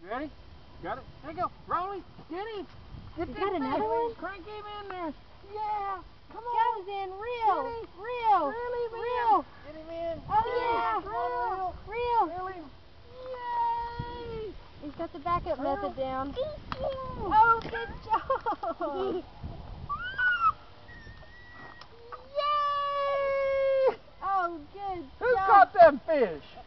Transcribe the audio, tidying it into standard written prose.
You ready? Got it? There you go. Rolly, get him. Get Is that another one? Crank him in there. Yeah. Come on. That was in reel. Reel. Really, man. Reel. Get him in. Oh yeah. Come on, Reel. Reel him. Yay. He's got the backup method down. Oh, good job. Yay. Oh, good Who job. caught them fish?